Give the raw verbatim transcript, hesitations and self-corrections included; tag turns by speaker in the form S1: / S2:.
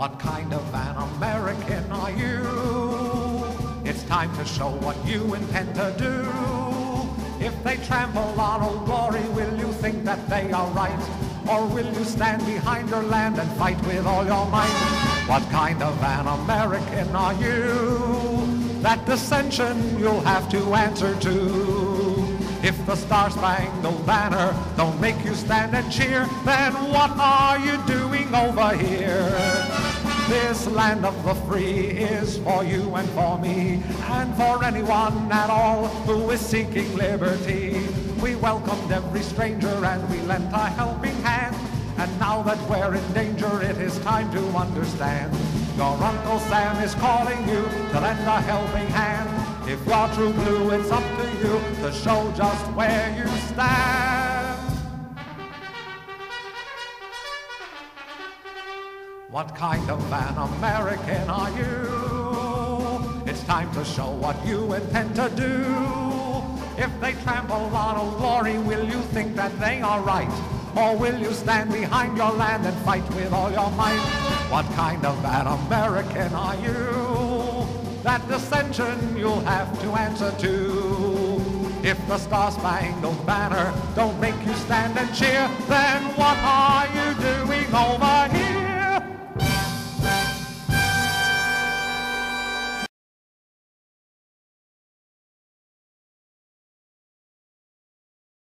S1: What kind of an American are you? It's time to show what you intend to do. If they trample on Old Glory, will you think that they are right? Or will you stand behind your land and fight with all your might? What kind of an American are you? That dissension you'll have to answer to. If the Star-Spangled Banner don't make you stand and cheer, then what are you doing over here? This land of the free is for you and for me, and for anyone at all who is seeking liberty. We welcomed every stranger and we lent a helping hand, and now that we're in danger, it is time to understand. Your Uncle Sam is calling you to lend a helping hand. If you're true blue, it's up to you to show just where you stand. What kind of an American are you? It's time to show what you intend to do. If they trample on Old Glory, will you think that they are right? Or will you stand behind your land and fight with all your might? What kind of an American are you? That dissension you'll have to answer to. If the Star-Spangled Banner don't make you stand and cheer, then what are you doing?